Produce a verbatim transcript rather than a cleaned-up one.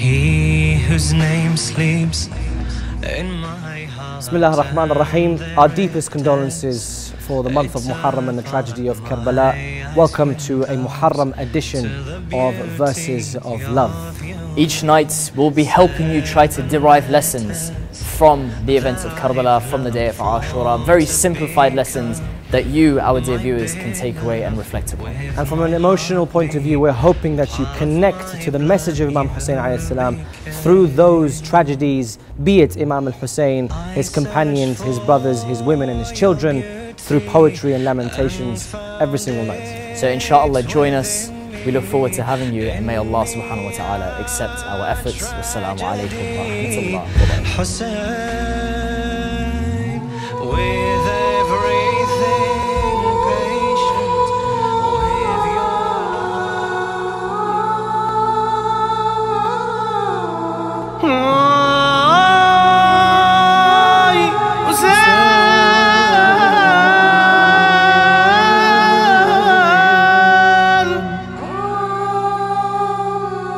He whose name sleeps in my heart. Bismillah ar-Rahman ar-Rahim. Our deepest condolences for the month of Muharram and the tragedy of Karbala. Welcome to a Muharram edition of Verses of Love. Each night we'll be helping you try to derive lessons from the events of Karbala, from the day of Ashura. Very simplified lessons that you, our dear viewers, can take away and reflect upon. And from an emotional point of view, we're hoping that you connect to the message of Imam Hussein alayhi salam through those tragedies, be it Imam al-Hussein, his companions, his brothers, his women and his children, through poetry and lamentations every single night. So inshallah, join us. We look forward to having you, and may Allah subhanahu wa ta'ala accept our efforts. Wassalamu alaikum wa rahmatullah wa barakatuh. Hussein,